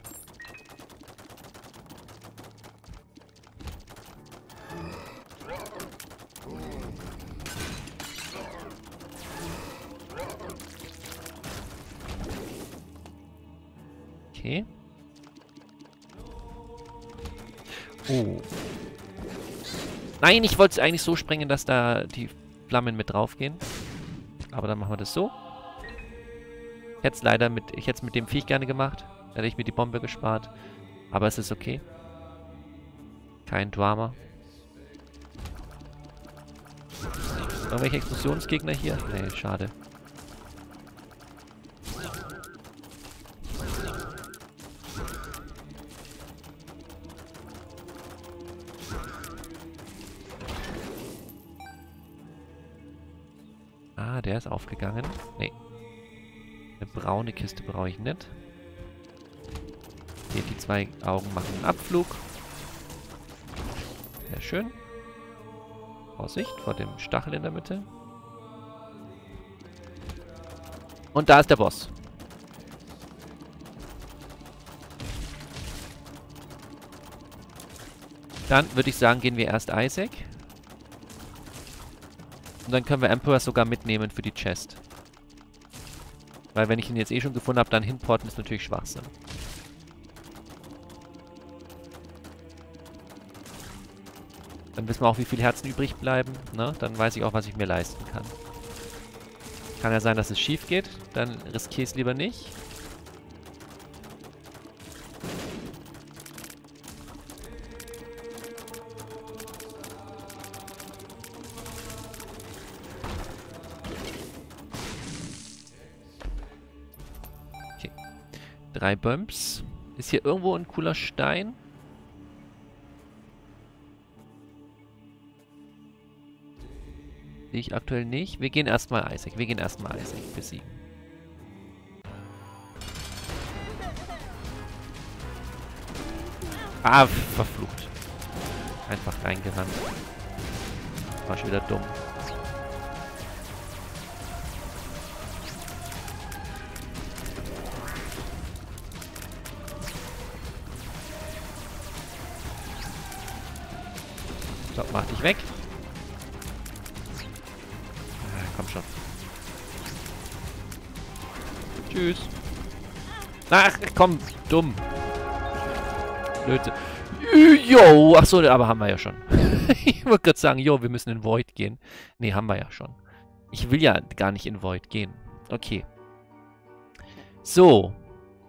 Okay. Oh. Nein, ich wollte es eigentlich so sprengen, dass da die Flammen mit draufgehen. Aber dann machen wir das so. Ich hätte es mit dem Viech gerne gemacht. Da hätte ich mir die Bombe gespart. Aber es ist okay. Kein Drama. Irgendwelche Explosionsgegner hier? Nee, schade. Ah, der ist aufgegangen. Nee. Eine braune Kiste brauche ich nicht. Hier, die 2 Augen machen einen Abflug. Sehr schön. Vorsicht vor dem Stachel in der Mitte. Und da ist der Boss. Dann würde ich sagen, gehen wir erst Isaac. Und dann können wir Emperor sogar mitnehmen für die Chest. Weil wenn ich ihn jetzt eh schon gefunden habe, dann hinporten ist natürlich Schwachsinn. Dann wissen wir auch, wie viele Herzen übrig bleiben. Ne? Dann weiß ich auch, was ich mir leisten kann. Kann ja sein, dass es schief geht. Dann riskiere ich es lieber nicht. Okay. 3 Bumps. Ist hier irgendwo ein cooler Stein? Sehe ich aktuell nicht. Wir gehen erstmal Isaac. Wir gehen erstmal Isaac besiegen. Ah, verflucht. Einfach reingerannt. War schon wieder dumm. So, mach dich weg. Komm schon. Tschüss. Ach, komm, dumm. Blöde. Jo, ach so, aber haben wir ja schon. Ich wollte gerade sagen, jo, wir müssen in Void gehen. Nee, haben wir ja schon. Ich will ja gar nicht in Void gehen. Okay. So.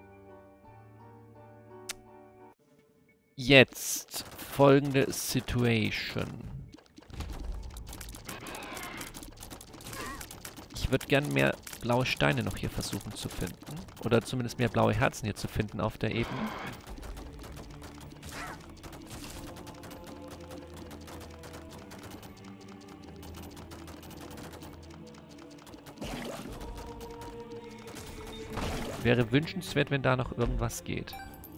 Jetzt folgende Situation. Ich würde gern mehr blaue Steine noch hier versuchen zu finden. Oder zumindest mehr blaue Herzen hier zu finden auf der Ebene. Wäre wünschenswert, wenn da noch irgendwas geht.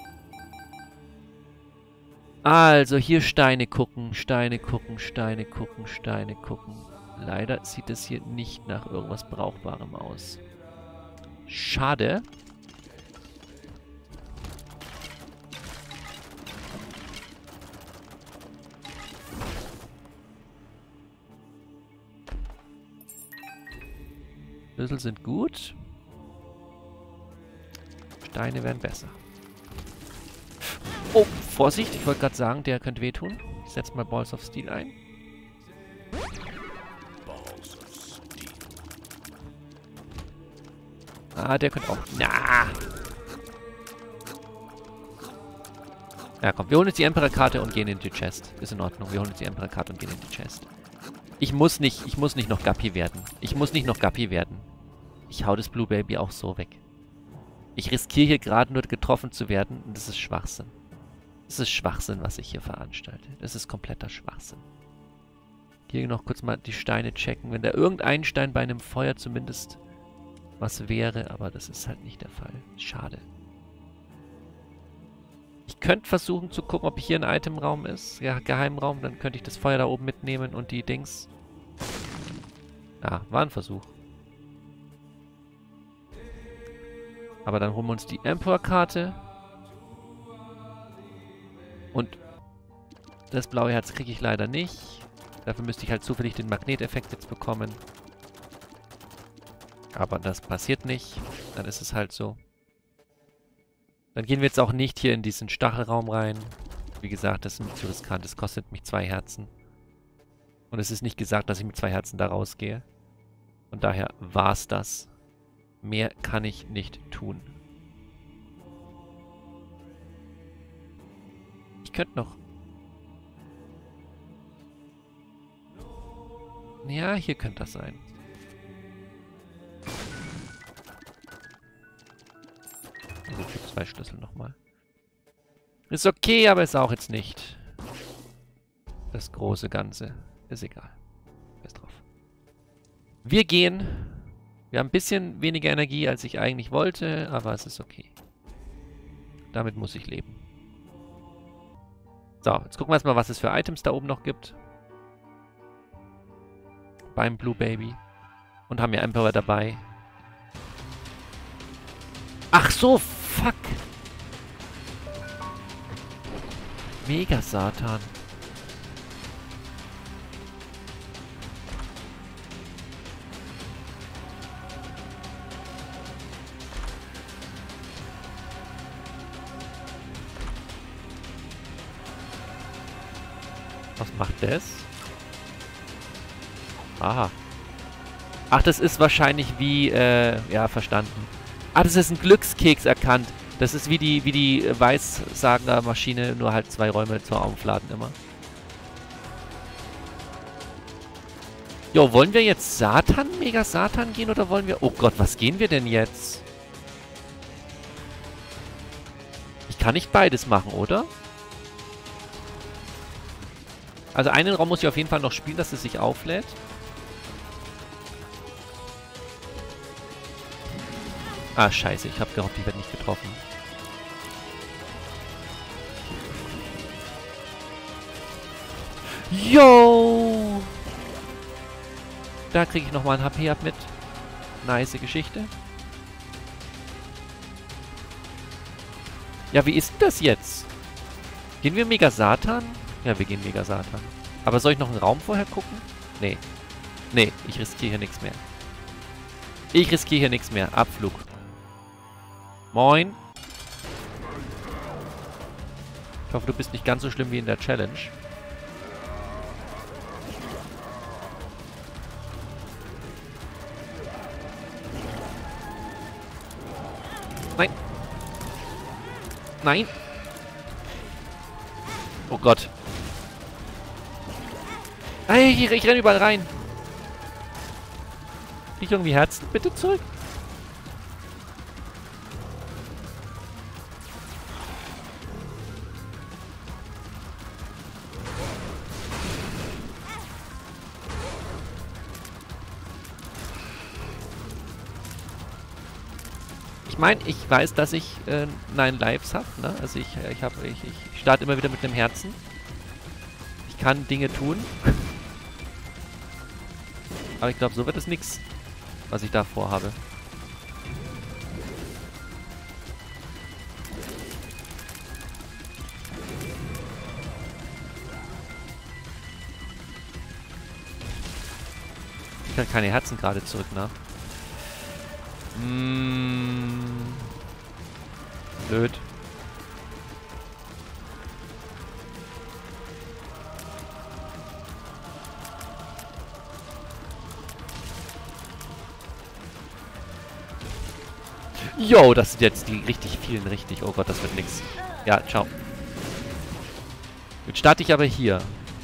Also, hier Steine gucken, Steine gucken, Steine gucken, Steine gucken. Leider sieht es hier nicht nach irgendwas Brauchbarem aus. Schade. Schlüssel sind gut. Steine werden besser. Oh, Vorsicht, ich wollte gerade sagen, der könnte wehtun. Ich setze mal Balls of Steel ein. Ah, der könnte auch... Na! Ja, komm, wir holen jetzt die Emperor-Karte und gehen in die Chest. Ist in Ordnung, wir holen jetzt die Emperor-Karte und gehen in die Chest. Ich muss nicht noch Guppy werden. Ich muss nicht noch Guppy werden. Ich hau das Blue Baby auch so weg. Ich riskiere hier gerade nur getroffen zu werden und das ist Schwachsinn. Das ist Schwachsinn, was ich hier veranstalte. Das ist kompletter Schwachsinn. Hier noch kurz mal die Steine checken. Wenn da irgendein Stein bei einem Feuer zumindest was wäre, aber das ist halt nicht der Fall. Schade. Ich könnte versuchen zu gucken, ob hier ein Itemraum ist. Ja, Geheimraum. Dann könnte ich das Feuer da oben mitnehmen und die Dings. Ja, war ein Versuch. Aber dann holen wir uns die Emperor-Karte. Und das blaue Herz kriege ich leider nicht. Dafür müsste ich halt zufällig den Magneteffekt jetzt bekommen. Aber das passiert nicht. Dann ist es halt so. Dann gehen wir jetzt auch nicht hier in diesen Stachelraum rein. Wie gesagt, das ist mir zu riskant. Das kostet mich 2 Herzen. Und es ist nicht gesagt, dass ich mit 2 Herzen da rausgehe. Und daher war's das. Mehr kann ich nicht tun. Ich könnte noch... Ja, hier könnte das sein. Also für 2 Schlüssel nochmal. Ist okay, aber ist auch jetzt nicht das große Ganze. Ist egal. Ist drauf. Wir gehen. Wir haben ein bisschen weniger Energie, als ich eigentlich wollte, aber es ist okay. Damit muss ich leben. So, jetzt gucken wir erstmal, was es für Items da oben noch gibt. Beim Blue Baby. Und haben ja Emperor dabei. Ach so, fuck. Mega Satan. Was macht das? Aha. Ach, das ist wahrscheinlich wie, ja, verstanden. Ah, das ist ein Glückskeks erkannt. Das ist wie die Weissager-Maschine, nur halt 2 Räume zum Aufladen immer. Jo, wollen wir jetzt Satan, Mega Satan gehen oder wollen wir... Oh Gott, was gehen wir denn jetzt? Ich kann nicht beides machen, oder? Also einen Raum muss ich auf jeden Fall noch spielen, dass es sich auflädt. Ah, scheiße. Ich habe gehofft, ich werde nicht getroffen. Yo! Da kriege ich nochmal ein HP ab mit. Nice Geschichte. Ja, wie ist denn das jetzt? Gehen wir Mega Satan? Ja, wir gehen Mega Satan. Aber soll ich noch einen Raum vorher gucken? Nee. Nee, ich riskiere hier nichts mehr. Ich riskiere hier nichts mehr. Abflug. Moin. Ich hoffe, du bist nicht ganz so schlimm wie in der Challenge. Nein. Nein. Oh Gott. Hey, ich renne überall rein. Krieg ich irgendwie Herzen? Bitte zurück. Ich meine, ich weiß, dass ich 9 Lives habe, ne? Also ich starte immer wieder mit einem Herzen. Ich kann Dinge tun. Aber ich glaube, so wird es nichts, was ich da vorhabe. Ich kann keine Herzen gerade zurück, ne? Blöd. Jo, das sind jetzt die richtig vielen richtig. Oh Gott, das wird nix. Ja, ciao. Jetzt starte ich aber hier.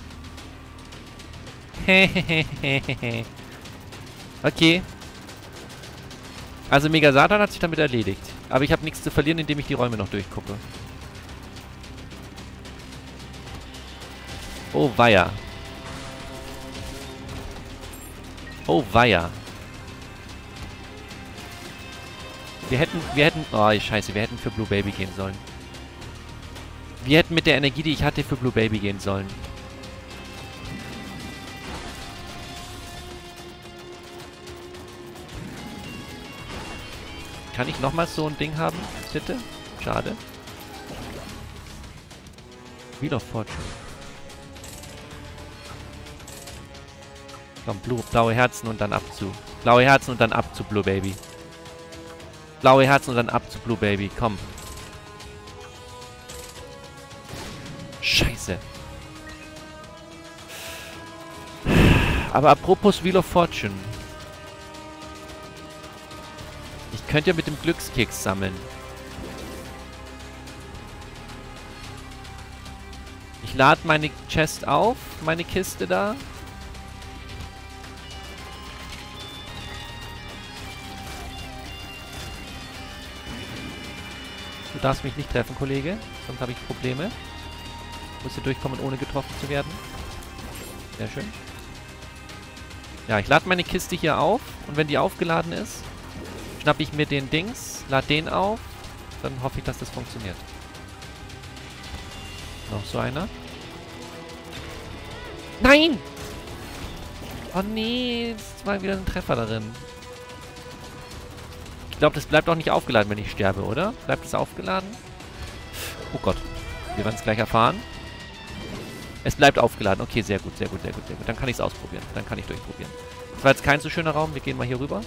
Okay. Also Mega Satan hat sich damit erledigt. Aber ich habe nichts zu verlieren, indem ich die Räume noch durchgucke. Oh weia. Oh weia. Wir hätten... Oh, scheiße, wir hätten für Blue Baby gehen sollen. Wir hätten mit der Energie, die ich hatte, für Blue Baby gehen sollen. Kann ich nochmal so ein Ding haben, bitte? Schade. Wheel of Fortune. Komm, blaue Herzen und dann ab zu. Blaue Herzen und dann ab zu Blue Baby. Blaue Herzen und dann ab zu Blue Baby. Komm. Scheiße. Aber apropos Wheel of Fortune. Ich könnte ja mit dem Glückskeks sammeln. Ich lade meine Chest auf, meine Kiste da. Du darfst mich nicht treffen, Kollege. Sonst habe ich Probleme. Ich muss hier durchkommen, ohne getroffen zu werden. Sehr schön. Ja, ich lade meine Kiste hier auf. Und wenn die aufgeladen ist, schnappe ich mir den Dings, lade den auf. Dann hoffe ich, dass das funktioniert. Noch so einer. Nein! Oh nee, es war wieder ein Treffer darin. Ich glaube, das bleibt auch nicht aufgeladen, wenn ich sterbe, oder? Bleibt es aufgeladen? Oh Gott. Wir werden es gleich erfahren. Es bleibt aufgeladen. Okay, sehr gut, sehr gut, sehr gut, sehr gut. Dann kann ich es ausprobieren. Dann kann ich durchprobieren. Das war jetzt kein so schöner Raum. Wir gehen mal hier rüber.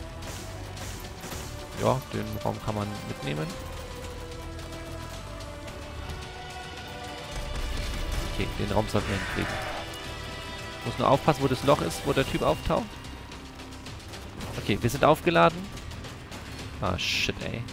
Ja, den Raum kann man mitnehmen. Okay, den Raum sollten wir hinkriegen. Muss nur aufpassen, wo das Loch ist, wo der Typ auftaucht. Okay, wir sind aufgeladen. Ah, shit, ey.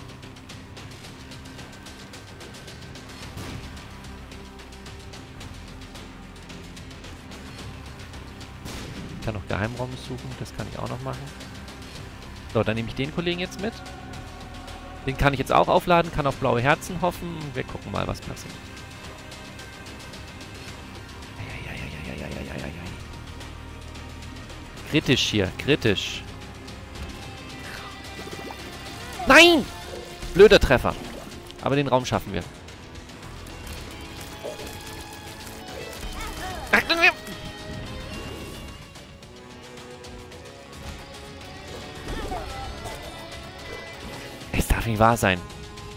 Ich kann noch Geheimraum suchen, das kann ich auch noch machen. So, dann nehme ich den Kollegen jetzt mit. Den kann ich jetzt auch aufladen, kann auf blaue Herzen hoffen. Wir gucken mal, was passiert. Kritisch hier, kritisch. Nein! Blöder Treffer. Aber den Raum schaffen wir. Es darf nicht wahr sein.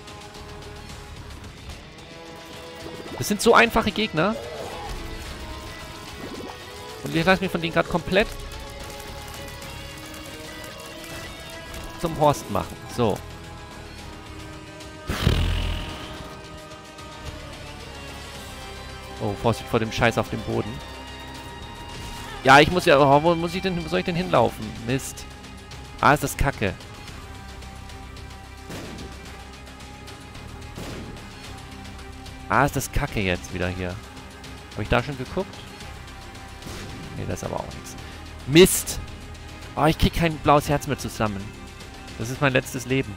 Das sind so einfache Gegner. Und ich lasse mich von denen gerade komplett zum Horst machen. So. Oh, Vorsicht vor dem Scheiß auf dem Boden. Ja, ich muss ja... Oh, wo soll ich denn hinlaufen? Mist. Ah, ist das Kacke. Ah, ist das Kacke jetzt wieder hier. Habe ich da schon geguckt? Nee, das ist aber auch nichts. Mist! Oh, ich krieg kein blaues Herz mehr zusammen. Das ist mein letztes Leben.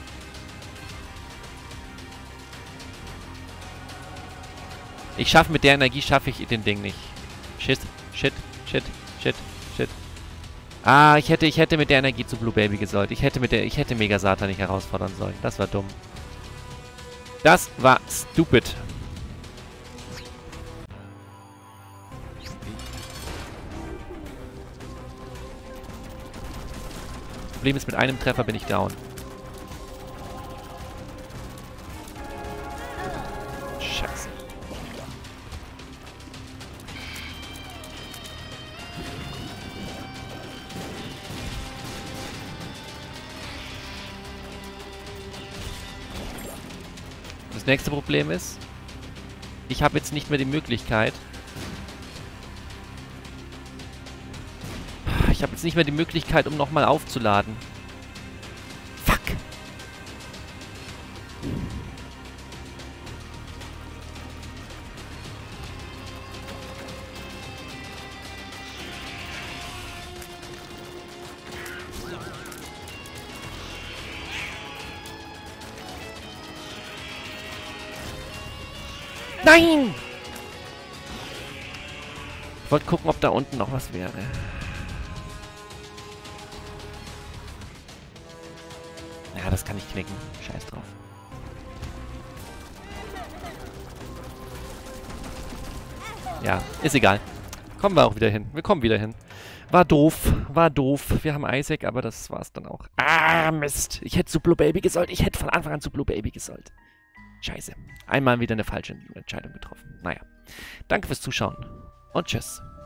Ich schaffe mit der Energie, schaffe ich den Ding nicht. Shit, shit, shit, shit, shit. Ah, ich hätte mit der Energie zu Blue Baby gesollt. Ich hätte Mega Satan nicht herausfordern sollen. Das war dumm. Das war stupid. Problem ist, mit einem Treffer bin ich down. Scheiße. Das nächste Problem ist, ich habe jetzt nicht mehr die Möglichkeit. Ich habe jetzt nicht mehr die Möglichkeit, um nochmal aufzuladen. Fuck. Nein! Ich wollte gucken, ob da unten noch was wäre. Ja, das kann ich knicken. Scheiß drauf. Ja, ist egal. Kommen wir auch wieder hin. Wir kommen wieder hin. War doof. War doof. Wir haben Isaac, aber das war's dann auch. Ah, Mist. Ich hätte zu Blue Baby gesollt. Ich hätte von Anfang an zu Blue Baby gesollt. Scheiße. Einmal wieder eine falsche Entscheidung getroffen. Naja. Danke fürs Zuschauen. Und tschüss.